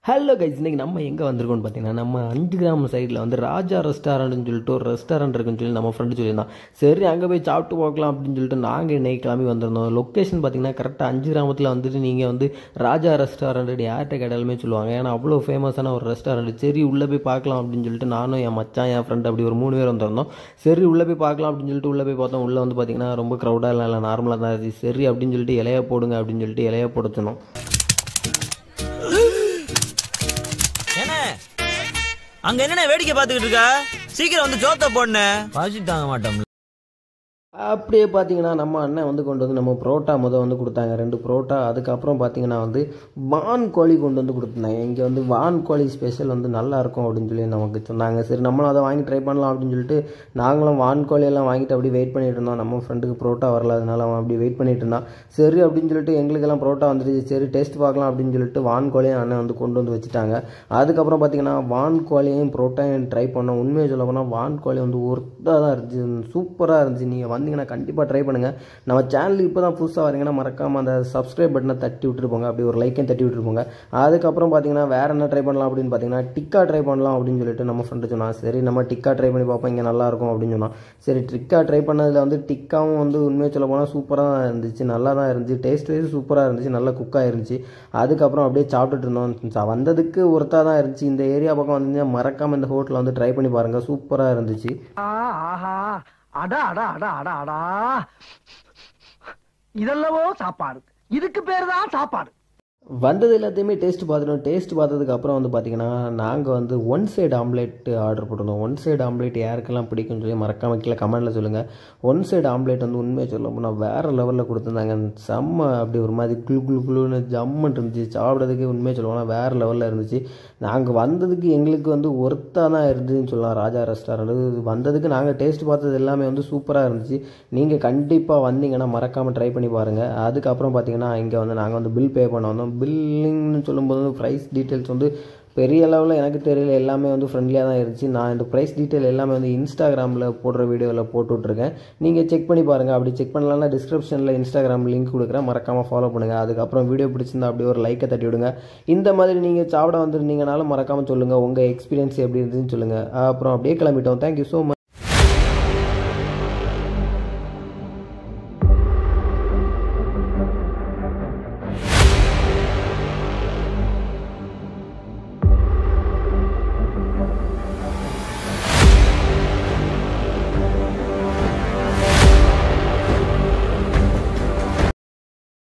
Hello guys, இன்றைக்கி நம்ம எங்கே வந்திருக்கோம்னு பார்த்தீங்கன்னா நம்ம அஞ்சுகிராமம் சைடில் வந்து ராஜா ரெஸ்டாரண்ட்னு சொல்லிட்டு ஒரு ரெஸ்டாரண்ட் இருக்குன்னு சொல்லி நம்ம ஃப்ரெண்டு சொல்லியிருந்தான். சரி அங்கே போய் சாப்பிட்டு போகலாம் அப்படின்னு சொல்லிட்டு நாங்கள் இன்னைக்கு கிளம்பி வந்திருந்தோம். லொக்கேஷன் பார்த்தீங்கன்னா கரெக்டாக அஞ்சுகிராமத்தில் வந்துட்டு நீங்கள் வந்து ராஜா ரெஸ்டாரண்ட் யார்கிட்ட கேட்டாலுமே சொல்லுவாங்க. ஏன்னா அவ்வளோ ஃபேமஸான ஒரு ரெஸ்டாரண்ட். சரி உள்ளே போய் பார்க்கலாம் அப்படின்னு சொல்லிட்டு நானும் என் மச்சான் என் ஃப்ரெண்டு அப்படி ஒரு 3 பேர் வந்திருந்தோம். சரி உள்ளே போய் பார்க்கலாம் அப்படின்னு சொல்லிட்டு உள்ளே போய் பார்த்தோம். உள்ளே வந்து பார்த்தீங்கன்னா ரொம்ப க்ரௌடாக இல்லை, நார்மலாக தான் இருந்துச்சு. சரி அப்படின்னு சொல்லிட்டு இலைய போடுங்க அப்படின்னு சொல்லிட்டு இலைய போட சொன்னோம். அங்க என்ன வேடிக்கை பார்த்துக்கிட்டு இருக்கா? சீக்கிரம் வந்து ஜோத்த போடுன. பாசி தாங்க மாட்டோம். அப்படியே பார்த்தீங்கன்னா நம்ம அண்ணன் வந்து கொண்டு வந்து நம்ம புரோட்டா வந்து கொடுத்தாங்க, 2 புரோட்டா. அதுக்கப்புறம் பார்த்தீங்கன்னா வந்து வான் கோழி கொண்டு வந்து கொடுத்துருந்தாங்க. இங்கே வந்து வான் கோழி ஸ்பெஷல் வந்து நல்லாயிருக்கும் அப்படின்னு சொல்லி நமக்கு சொன்னாங்க. சரி நம்மளும் அதை வாங்கி ட்ரை பண்ணலாம் அப்படின்னு சொல்லிட்டு நாங்களும் வான் கோழியெல்லாம் வாங்கிட்டு அப்படி வெயிட் பண்ணிட்டு இருந்தோம். நம்ம ஃப்ரெண்டுக்கு புரோட்டா வரல, அதனால அவன் அப்படி வெயிட் பண்ணிட்டு இருந்தான். சரி அப்படின்னு சொல்லிட்டு எங்களுக்கெல்லாம் புரோட்டா வந்துடுச்சு. சரி டேஸ்ட் பார்க்கலாம் அப்படின்னு சொல்லிட்டு வான் கோழியும் அண்ணன் வந்து கொண்டு வந்து வச்சுட்டாங்க. அதுக்கப்புறம் பார்த்தீங்கன்னா வான் கோழியையும் புரோட்டாவையும் ட்ரை பண்ணோம். உண்மையை சொல்ல போனால் வான் கோழி வந்து ஒர்த்தாக தான் இருந்துச்சு, சூப்பராக இருந்துச்சு. நீங்கள் வந்தீங்கன்னா கண்டிப்பாக ட்ரை பண்ணுங்கள். நம்ம சேனலுக்கு இப்போ தான் புதுசாக வரீங்கன்னா மறக்காமல் அந்த சப்ஸ்கிரைப் பட்டனை தட்டி விட்டுருப்போங்க, அப்படி ஒரு லைக்கையும் தட்டி விட்டுருப்போங்க. அதுக்கப்புறம் பார்த்தீங்கன்னா வேறு என்ன ட்ரை பண்ணலாம் அப்படின்னு பார்த்தீங்கன்னா டிக்கா ட்ரை பண்ணலாம் அப்படின்னு சொல்லிட்டு நம்ம ஃப்ரெண்டு சொன்னான். சரி நம்ம டிக்கா ட்ரை பண்ணி பார்ப்போம், இங்கே நல்லாயிருக்கும் அப்படின்னு சொன்னான். சரி டிக்கா ட்ரை பண்ணதில் வந்து டிக்காவும் வந்து உண்மையை சொல்ல போனால் சூப்பராக தான் இருந்துச்சு, நல்லா தான் இருந்துச்சு. டேஸ்ட் வைஸ் சூப்பராக இருந்துச்சு, நல்லா குக்காக இருந்துச்சு. அதுக்கப்புறம் அப்படியே சாப்பிட்டுட்டு இருந்தோம். வந்ததுக்கு ஒருத்தாக தான் இருந்துச்சு. இந்த ஏரியா பக்கம் வந்து மறக்காமல் இந்த ஹோட்டலில் வந்து ட்ரை பண்ணி பாருங்கள், சூப்பராக இருந்துச்சு. அடா அடா அடா அடா அடா, இதெல்லவோ சாப்பாடு, இதுக்கு பேரு தான் சாப்பாடு. வந்தது எல்லாத்தையுமே டேஸ்ட் பார்த்துட்டோம். டேஸ்ட் பார்த்ததுக்கு அப்புறம் வந்து பார்த்தீங்கன்னா நாங்கள் வந்து 1 சைடு ஆம்லேட் ஆர்டர் போட்டிருந்தோம். 1 சைடு ஆம்லேட் யாருக்கெல்லாம் பிடிக்கும்னு சொல்லி மறக்காம கீழே கமெண்ட்டில் சொல்லுங்கள். 1 சைடு ஆம்லேட் வந்து உண்மையை சொல்ல போனால் வேறு லெவலில் கொடுத்துருந்தாங்க. செம்ம அப்படி ஒரு மாதிரி குளுன்னு ஜம்முன்னு இருந்துச்சு. சாப்பிட்றதுக்கு உண்மையை சொல்ல போனால் வேறு லெவலில் இருந்துச்சு. நாங்கள் வந்ததுக்கு எங்களுக்கு வந்து ஒர்த்தாக தான் இருந்துச்சுன்னு சொல்லலாம். ராஜா ரெஸ்டாரண்ட் வந்ததுக்கு நாங்கள் டேஸ்ட் பார்த்தது எல்லாமே வந்து சூப்பராக இருந்துச்சு. நீங்கள் கண்டிப்பாக வந்தீங்கன்னா மறக்காமல் ட்ரை பண்ணி பாருங்கள். அதுக்கப்புறம் பார்த்தீங்கன்னா இங்கே வந்து நாங்கள் வந்து பில் பே பண்ண வந்தோம். பில்லிங்னு சொல்லும்போது வந்து ப்ரைஸ் டீட்டெயில்ஸ் வந்து பெரிய அளவில் எனக்கு தெரியல, எல்லாமே வந்து ஃப்ரெண்ட்லியாக தான் இருந்துச்சு. நான் இந்த ப்ரைஸ் டீட்டெயில் எல்லாமே வந்து இன்ஸ்டாகிராமில் போடுற வீடியோவில் போட்டுட்ருக்கேன், நீங்கள் செக் பண்ணி பாருங்கள். அப்படி செக் பண்ணலாம்னா டிஸ்கிரிப்ஷனில் இன்ஸ்டாகிராம் லிங்க் கொடுக்குறேன், மறக்காமல் ஃபாலோ பண்ணுங்கள். அதுக்கப்புறம் வீடியோ பிடிச்சிருந்தா அப்படியே ஒரு லைக்கை தட்டி விடுங்க. இந்த மாதிரி நீங்கள் சாப்பிட வந்துருந்தீங்கனாலும் மறக்காமல் சொல்லுங்கள், உங்கள் எக்ஸ்பீரியன்ஸ் எப்படி இருந்துச்சுன்னு சொல்லுங்கள். அப்புறம் அப்படியே கிளம்பிட்டோம். Thank you so much.